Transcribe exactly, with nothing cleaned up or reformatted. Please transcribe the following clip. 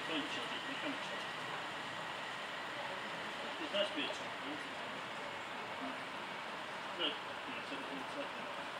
Don't change it, you can't change it. It's nice to be a chocolate. Good. Yeah, so it's like that.